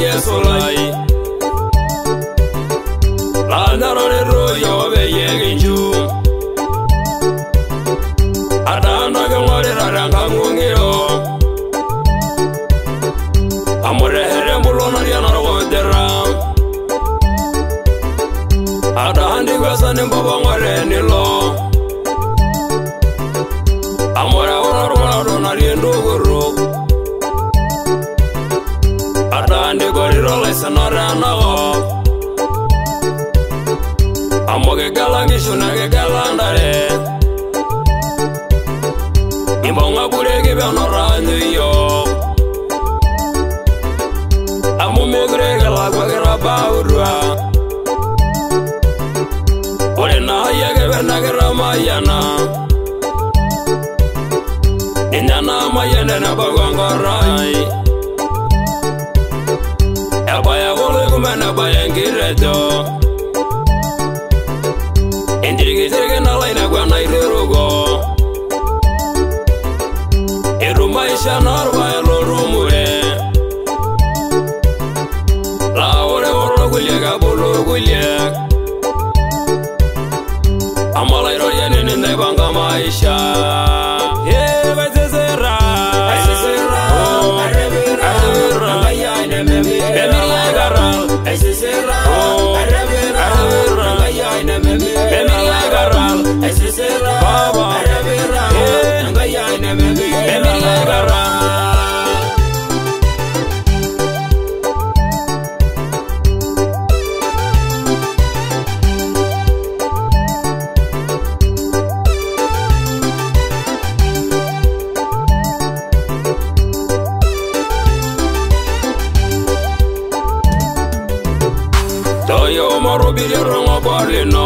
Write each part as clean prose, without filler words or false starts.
yesolai la narore royo be yeginju adana gamore raranga ngungiro amore herembulo nariana rodera adandi gwasane baba ngore nilo amore ora nariendo guru adandi goriro lesanara nago amoge galangi shunage galandare imbonga burege benora nyo amumegre galagwa garabaurwa ore na yake benagera mayana inyana mayana na bagongorai abaya gole kumana bayangiredo indirigitege na laina kwa nairugo erumaisha narwa elorumure la ore oro guliega bolo gulieg amala iroyene ninde banga maisha Toyo marubiri rongo barino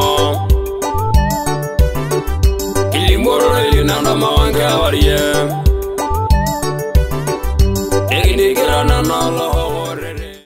Ilimoro ilinanda mawange awariye Egini kirana na loho